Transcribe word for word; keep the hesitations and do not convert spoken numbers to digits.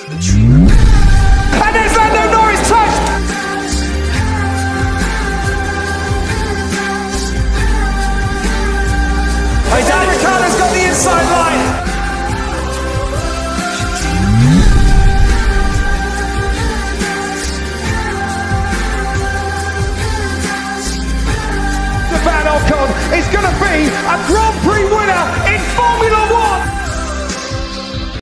And there's Lando Norris touched. Daniel Ricciardo's got the inside line. Esteban Ocon is going to be a Grand Prix winner